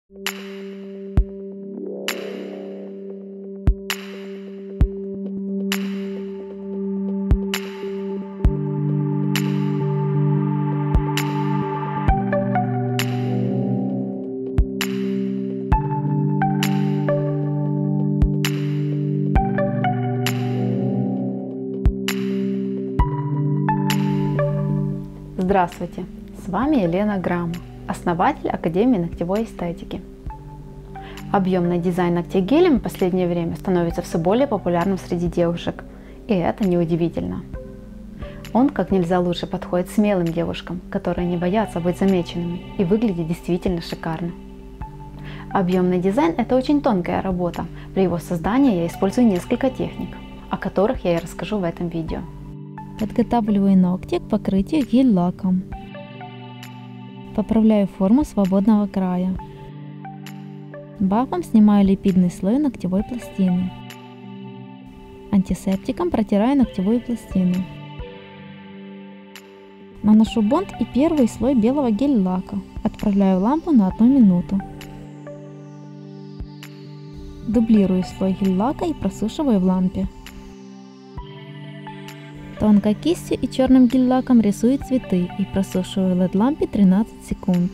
Здравствуйте! С вами Елена Грама, основатель Академии ногтевой эстетики. Объемный дизайн ногтей гелем в последнее время становится все более популярным среди девушек, и это неудивительно. Он как нельзя лучше подходит смелым девушкам, которые не боятся быть замеченными и выглядит действительно шикарно. Объемный дизайн – это очень тонкая работа, при его создании я использую несколько техник, о которых я и расскажу в этом видео. Подготавливаю ногти к покрытию гель-лаком. Поправляю форму свободного края. Бафом снимаю липидный слой ногтевой пластины. Антисептиком протираю ногтевую пластину. Наношу бонд и первый слой белого гель-лака. Отправляю в лампу на 1 минуту. Дублирую слой гель-лака и просушиваю в лампе. Тонкой кистью и черным гель-лаком рисую цветы и просушиваю в LED-лампе 13 секунд.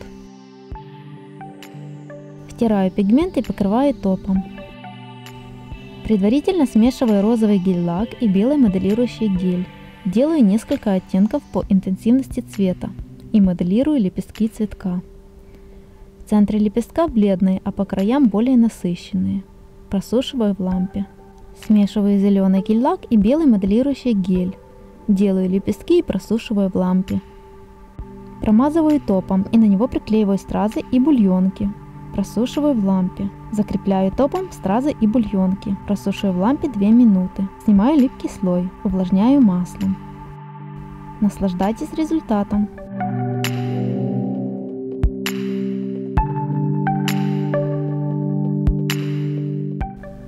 Втираю пигмент и покрываю топом. Предварительно смешиваю розовый гель-лак и белый моделирующий гель. Делаю несколько оттенков по интенсивности цвета и моделирую лепестки цветка. В центре лепестка бледные, а по краям более насыщенные. Просушиваю в лампе. Смешиваю зеленый гель-лак и белый моделирующий гель. Делаю лепестки и просушиваю в лампе. Промазываю топом и на него приклеиваю стразы и бульонки. Просушиваю в лампе. Закрепляю топом стразы и бульонки. Просушиваю в лампе 2 минуты. Снимаю липкий слой. Увлажняю маслом. Наслаждайтесь результатом.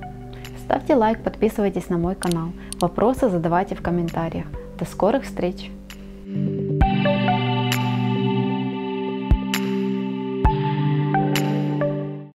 Ставьте лайк, подписывайтесь на мой канал. Вопросы задавайте в комментариях. До скорых встреч!